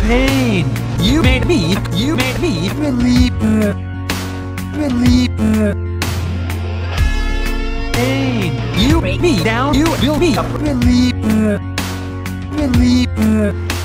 pain. You made me relieve, pain. You made me down, you will be up, relieve.